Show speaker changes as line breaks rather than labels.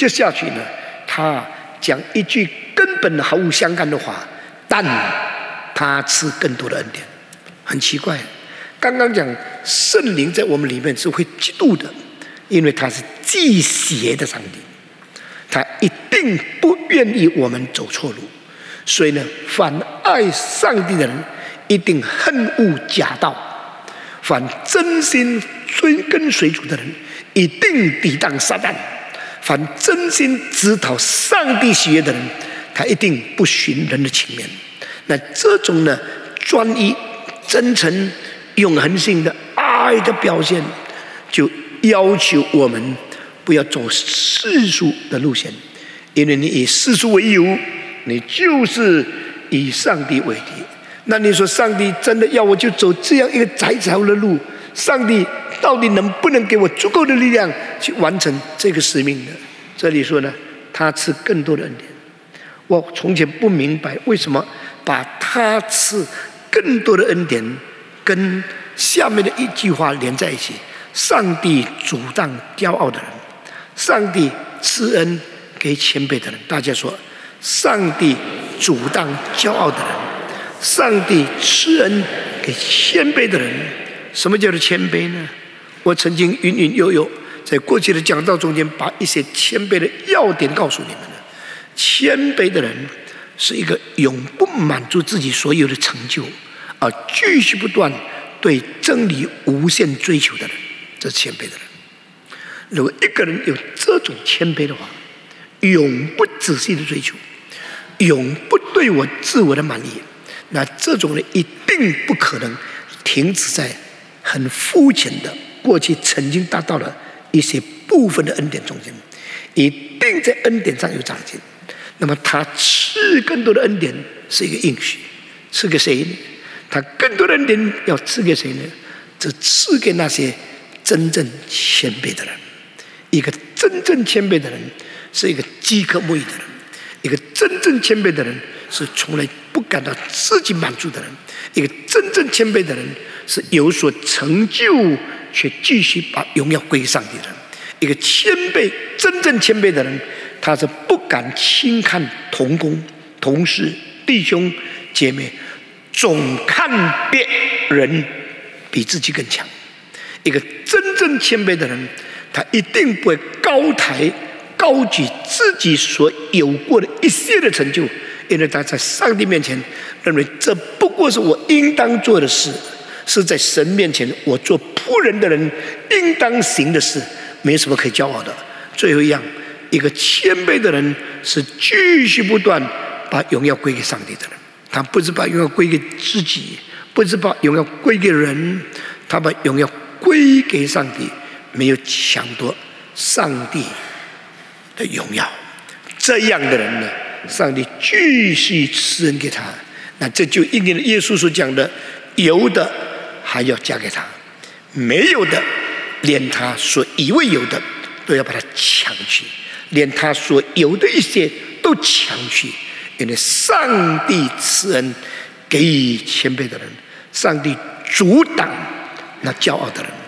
接下去呢，他讲一句根本毫无相干的话，但他赐更多的恩典。很奇怪，刚刚讲圣灵在我们里面是会嫉妒的，因为他是忌邪的上帝，他一定不愿意我们走错路。所以呢，凡爱上帝的人一定恨恶假道，凡真心跟随主的人一定抵挡撒旦，凡真心指讨上帝喜悦的人，他一定不寻人的情面。那这种呢，专一、真诚、永恒性的爱的表现，就要求我们不要走世俗的路线，因为你以世俗为友，你就是以上帝为敌。那你说上帝真的要我就走这样一个窄窄的路，上帝到底能不能给我足够的力量去完成这个使命呢？这里说呢，他赐更多的恩典。我从前不明白为什么把他赐更多的恩典跟下面的一句话连在一起：上帝阻挡骄傲的人，上帝赐恩给谦卑的人。大家说，上帝阻挡骄傲的人，上帝赐恩给谦卑的人。什么叫做谦卑呢？我曾经云云悠悠在过去的讲道中间，把一些谦卑的要点告诉你们了。谦卑的人是一个永不满足自己所有的成就，而继续不断对真理无限追求的人，这是谦卑的人。如果一个人有这种谦卑的话，永不仔细的追求，永不对我自我的满意，那这种人一定不可能停止在很肤浅的过去曾经达到了一些部分的恩典中间，一定在恩典上有长进。那么他赐更多的恩典是一个应许，赐给谁呢？他更多的恩典要赐给谁呢？只赐给那些真正谦卑的人。一个真正谦卑的人是一个饥渴慕义的人，一个真正谦卑的人是从来不感到自己满足的人，一个真正谦卑的人是有所成就却继续把荣耀归给上帝的人。一个真正谦卑的人，他是不敢轻看同工、同事、弟兄姐妹，总看别人比自己更强。一个真正谦卑的人，他一定不会高举自己所有过的一切的成就，因为他在上帝面前认为这不过是我应当做的事，是在神面前我做仆人的人应当行的事，没什么可以骄傲的。最后一样，一个谦卑的人是继续不断把荣耀归给上帝的人。他不是把荣耀归给自己，不是把荣耀归给人，他把荣耀归给上帝，没有抢夺上帝的荣耀。这样的人呢，上帝继续赐恩给他。那这就应验了耶稣所讲的，有的还要加给他，没有的连他所以为有的都要把它抢去，连他所有的一些都抢去。因为上帝赐恩给予谦卑的人，上帝阻挡那骄傲的人。